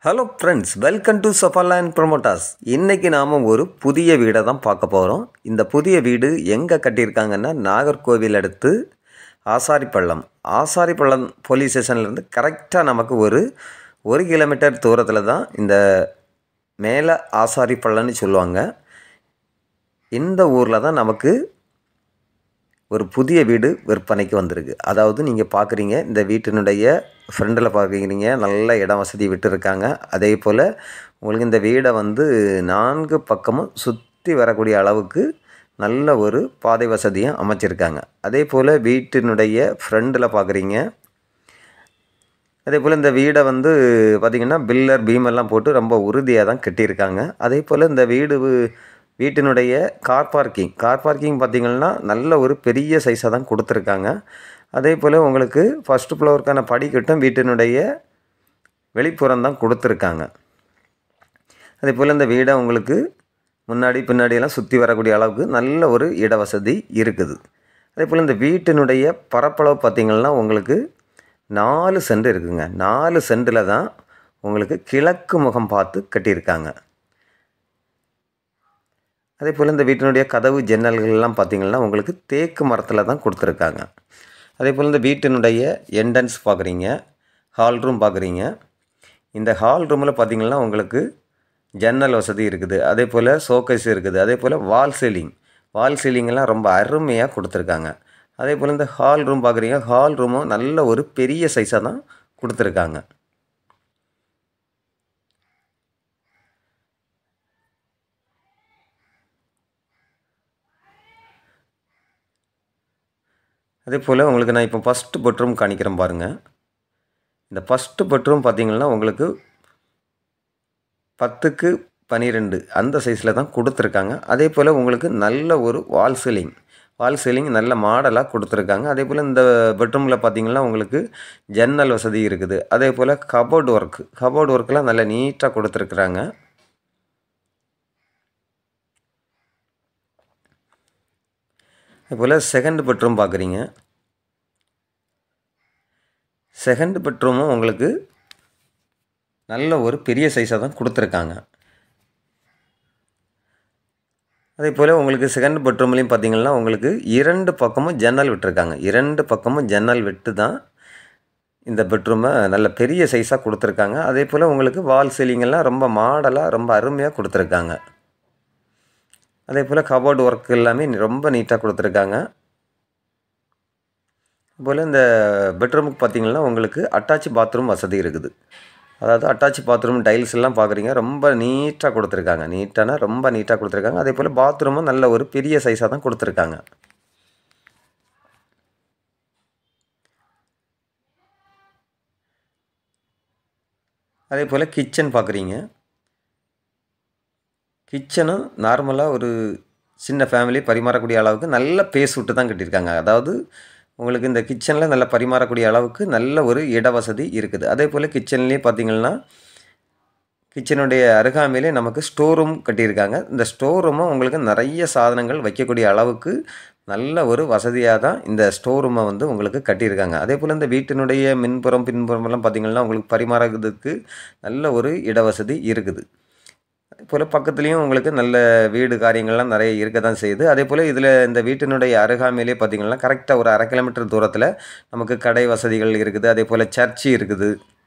Hello friends, welcome to Safarland promoters. இன்றைக்கி நாம் ஒரு புதிய வீடை தான் பார்க்க போகிறோம். இந்த புதிய வீடு எங்கே கட்டியிருக்காங்கன்னா, நாகர்கோவில் அடுத்து ஆசாரிப்பள்ளம் போலீஸ் ஸ்டேஷன்லேருந்து கரெக்டாக நமக்கு ஒரு கிலோமீட்டர் தூரத்தில் தான் இந்த மேலே ஆசாரிப்பள்ளம்னு சொல்லுவாங்க. இந்த ஊரில் தான் நமக்கு ஒரு புதிய வீடு விற்பனைக்கு வந்திருக்கு. அதாவது நீங்கள் பார்க்குறீங்க, இந்த வீட்டினுடைய ஃப்ரெண்டில் பார்க்குறீங்க, நல்ல இடம் வசதி விட்டுருக்காங்க. அதே போல் உங்களுக்கு இந்த வீடை 4 பக்கமும் சுற்றி வரக்கூடிய அளவுக்கு நல்ல ஒரு பாதை வசதியும் அமைச்சிருக்காங்க. அதே போல் வீட்டினுடைய ஃப்ரெண்டில் பார்க்குறீங்க. அதே போல் இந்த வீடை பார்த்திங்கன்னா பில்லர் பீமெல்லாம் போட்டு ரொம்ப உறுதியாக தான் கட்டியிருக்காங்க. அதே போல் இந்த வீட்டினுடைய கார் பார்க்கிங் பார்த்திங்கன்னா நல்ல ஒரு பெரிய சைஸாக தான் கொடுத்துருக்காங்க. அதே போல் உங்களுக்கு ஃபஸ்ட்டு ஃப்ளோருக்கான படிக்கட்டும் வீட்டினுடைய வெளிப்புறம் தான் கொடுத்துருக்காங்க. அதே போல் இந்த வீடை உங்களுக்கு முன்னாடி பின்னாடியெல்லாம் சுற்றி வரக்கூடிய அளவுக்கு நல்ல ஒரு இட வசதி இருக்குது. அதே போல் இந்த வீட்டினுடைய பரப்பளவு பார்த்திங்கன்னா உங்களுக்கு 4 சென்ட் இருக்குங்க. 4 சென்டில் தான் உங்களுக்கு கிழக்கு முகம் பார்த்து கட்டியிருக்காங்க. அதே போல் இந்த வீட்டினுடைய கதவு ஜன்னல்கள்லாம் பார்த்திங்கன்னா உங்களுக்கு தேக்கு மரத்தில் தான் கொடுத்துருக்காங்க. அதே போல் இந்த வீட்டினுடைய என்ட்ரன்ஸ் பார்க்குறீங்க, ஹால் ரூம் பார்க்குறீங்க. இந்த ஹால் ரூமில் பார்த்திங்கன்னா உங்களுக்கு ஜன்னல் வசதி இருக்குது. அதே போல் ஷோகேஸ் இருக்குது. அதே போல் வால் சீலிங்கெல்லாம் ரொம்ப அருமையாக கொடுத்துருக்காங்க. அதே போல் இந்த ஹால் ரூம் பார்க்குறீங்க, ஹால் ரூமும் நல்ல ஒரு பெரிய சைஸாக தான் கொடுத்துருக்காங்க. அதே போல் உங்களுக்கு நான் இப்போ ஃபஸ்ட்டு பெட்ரூம் காணிக்கிறேன் பாருங்கள். இந்த ஃபஸ்ட்டு பெட்ரூம் பார்த்திங்கன்னா உங்களுக்கு 10க்கு 12 அந்த சைஸில் தான் கொடுத்துருக்காங்க. அதே போல் உங்களுக்கு நல்ல ஒரு வால் சீலிங் நல்ல மாடலாக கொடுத்துருக்காங்க. அதே போல் இந்த பெட்ரூமில் பார்த்திங்கன்னா உங்களுக்கு ஜன்னல் வசதி இருக்குது. அதே போல் கபோர்டு ஒர்க்கெலாம் நல்லா நீட்டாக கொடுத்துருக்குறாங்க. அதுபோல் செகண்ட் பெட்ரூம் பார்க்குறீங்க. செகண்ட் பெட்ரூமும் உங்களுக்கு நல்ல ஒரு பெரிய சைஸாக தான் கொடுத்துருக்காங்க. அதே போல் உங்களுக்கு செகண்ட் பெட்ரூம்லேயும் பார்த்திங்கன்னா உங்களுக்கு 2 பக்கமும் ஜன்னல் விட்டுருக்காங்க. 2 பக்கமும் ஜன்னல் விட்டு தான் இந்த பெட்ரூமை நல்ல பெரிய சைஸாக கொடுத்துருக்காங்க. அதே போல் உங்களுக்கு வால் சீலிங்கெல்லாம் ரொம்ப மாடலாக ரொம்ப அருமையாக கொடுத்துருக்காங்க. அதே போல் கபோர்டு ஒர்க் எல்லாமே ரொம்ப நீட்டாக கொடுத்துருக்காங்க. அதுபோல் இந்த பெட்ரூமுக்கு பார்த்திங்கன்னா உங்களுக்கு அட்டாச் பாத்ரூம் வசதி இருக்குது. அதாவது அட்டாச் பாத்ரூம் டைல்ஸ் எல்லாம் பார்க்குறீங்க, ரொம்ப நீட்டாக கொடுத்துருக்காங்க. ரொம்ப நீட்டாக கொடுத்துருக்காங்க. அதே போல் பாத்ரூமும் நல்ல ஒரு பெரிய சைஸாக தான் கொடுத்துருக்காங்க. அதே போல் கிச்சன் பார்க்குறீங்க. கிச்சனும் நார்மலாக ஒரு சின்ன ஃபேமிலி பரிமாறக்கூடிய அளவுக்கு நல்ல பேஸ் விட்டு தான் கட்டியிருக்காங்க. அதாவது உங்களுக்கு இந்த கிச்சனில் நல்லா பரிமாறக்கூடிய அளவுக்கு நல்ல ஒரு இட வசதி இருக்குது. அதே போல் கிச்சன்லேயே பார்த்திங்கன்னா கிச்சனுடைய அருகாமையிலே நமக்கு ஸ்டோர் ரூம் கட்டியிருக்காங்க. இந்த ஸ்டோர் ரூமும் உங்களுக்கு நிறைய சாதனங்கள் வைக்கக்கூடிய அளவுக்கு நல்ல ஒரு வசதியாக தான் இந்த ஸ்டோர் ரூமை உங்களுக்கு கட்டியிருக்காங்க. அதே போல் இந்த வீட்டினுடைய பின்புறமெல்லாம் பார்த்திங்கன்னா உங்களுக்கு பரிமாறதுக்கு நல்ல ஒரு இட வசதி இருக்குது. போல் பக்கத்துலேயும் உங்களுக்கு நல்ல வீடு காரியங்கள்லாம் நிறைய இருக்க தான் செய்யுது. அதே போல் இதில் இந்த வீட்டினுடைய அருகாமையிலே பார்த்திங்கன்னா கரெக்டாக ஒரு 1/2 கிலோமீட்டர் தூரத்தில் நமக்கு கடை வசதிகள் இருக்குது. அதே போல் சர்ச்சு இருக்குது.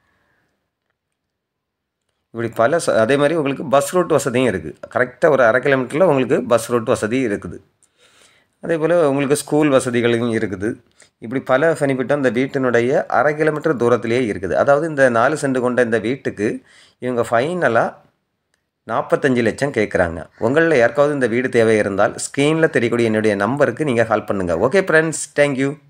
இப்படி அதே மாதிரி உங்களுக்கு பஸ் ரூட் வசதியும் இருக்குது. கரெக்டாக ஒரு 1/2 கிலோமீட்டரில் உங்களுக்கு பஸ் ரூட் வசதி இருக்குது. அதே போல் உங்களுக்கு ஸ்கூல் வசதிகளும் இருக்குது. இப்படி பல பெனிஃபிட்டும் இந்த வீட்டினுடைய 1/2 கிலோமீட்டர் தூரத்திலேயே இருக்குது. அதாவது இந்த 4 சென்ட் கொண்ட இந்த வீட்டுக்கு இவங்க ஃபைனலாக 45 லட்சம் கேட்குறாங்க. உங்களில் யாருக்காவது இந்த வீடு தேவை இருந்தால் ஸ்க்ரீனில் தெரியக்கூடிய என்னுடைய நம்பருக்கு நீங்கள் கால் பண்ணுங்கள். Okay friends, thank you.